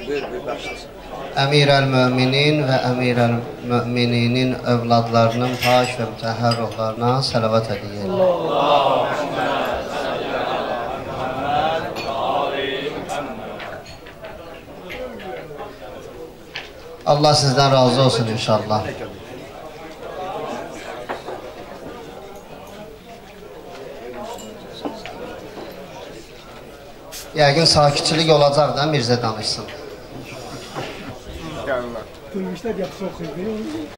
Əmirəl-Möminin və Əmirəl-Mömininin övladlarının pak və mütəhhər ruhlarına salavat edin. Allah sizdən razı olsun inşallah. Yəqin sakitçilik olacaq da Mirzə danışsın. Duymuşlar, yaxşı oxuyur.